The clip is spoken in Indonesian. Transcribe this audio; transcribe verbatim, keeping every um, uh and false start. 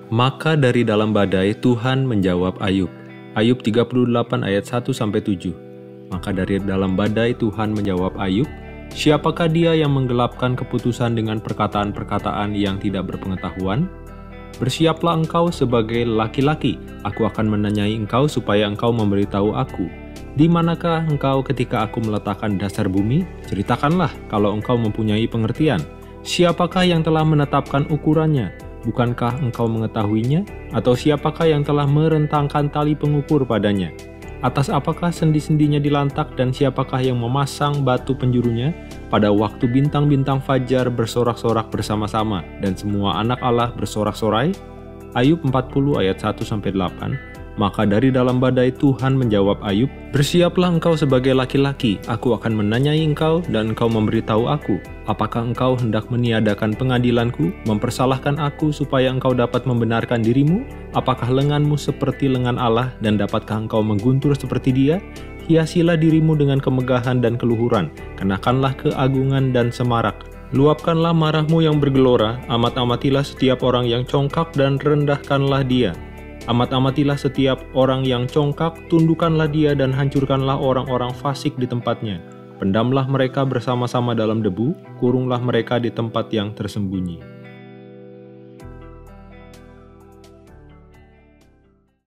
Maka dari dalam badai Tuhan menjawab Ayub. Ayub tiga puluh delapan ayat satu sampai tujuh. Maka dari dalam badai Tuhan menjawab Ayub, siapakah dia yang menggelapkan keputusan dengan perkataan-perkataan yang tidak berpengetahuan? Bersiaplah engkau sebagai laki-laki, aku akan menanyai engkau supaya engkau memberitahu aku. Di manakah engkau ketika aku meletakkan dasar bumi? Ceritakanlah kalau engkau mempunyai pengertian. Siapakah yang telah menetapkan ukurannya? Bukankah engkau mengetahuinya? Atau siapakah yang telah merentangkan tali pengukur padanya? Atas apakah sendi-sendinya dilantak dan siapakah yang memasang batu penjurunya? Pada waktu bintang-bintang fajar bersorak-sorak bersama-sama dan semua anak Allah bersorak-sorai? Ayub empat puluh ayat satu sampai delapan. Maka dari dalam badai Tuhan menjawab Ayub, bersiaplah engkau sebagai laki-laki, aku akan menanyai engkau dan engkau memberitahu aku. Apakah engkau hendak meniadakan pengadilanku, mempersalahkan aku supaya engkau dapat membenarkan dirimu? Apakah lenganmu seperti lengan Allah dan dapatkah engkau mengguntur seperti dia? Hiasilah dirimu dengan kemegahan dan keluhuran, kenakanlah keagungan dan semarak. Luapkanlah marahmu yang bergelora, amat-amatilah setiap orang yang congkak dan rendahkanlah dia. Amat-amatilah setiap orang yang congkak, tundukkanlah dia dan hancurkanlah orang-orang fasik di tempatnya. Pendamlah mereka bersama-sama dalam debu, kurunglah mereka di tempat yang tersembunyi.